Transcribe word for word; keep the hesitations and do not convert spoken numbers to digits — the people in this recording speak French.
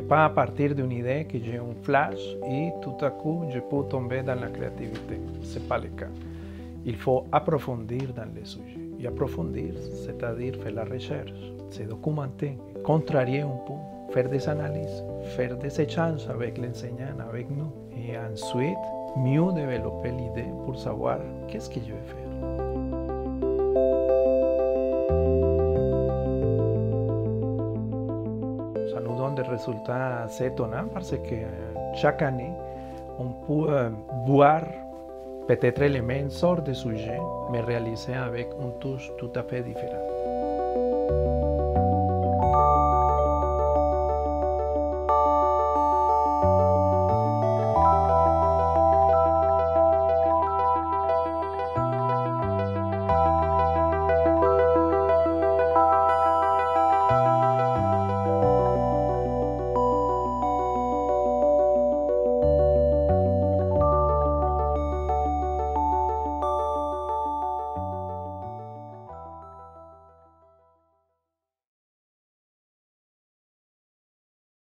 pas à partir d'une idée que j'ai un flash et tout à coup je peux tomber dans la créativité. Ce n'est pas le cas. Il faut approfondir dans le sujet. Et approfondir, c'est-à-dire faire la recherche, se documenter, contrarier un peu, faire des analyses, faire des échanges avec l'enseignant, avec nous. Et ensuite, mieux développer l'idée pour savoir qu'est-ce que je vais faire. Ça nous donne des résultats assez étonnants parce que chaque année, on peut voir peut-être les mêmes sortes de sujets, mais réalisés avec une touche tout à fait différente.